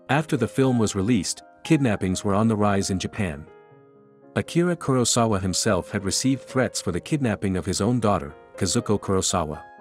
After the film was released, kidnappings were on the rise in Japan. Akira Kurosawa himself had received threats for the kidnapping of his own daughter, Kazuko Kurosawa.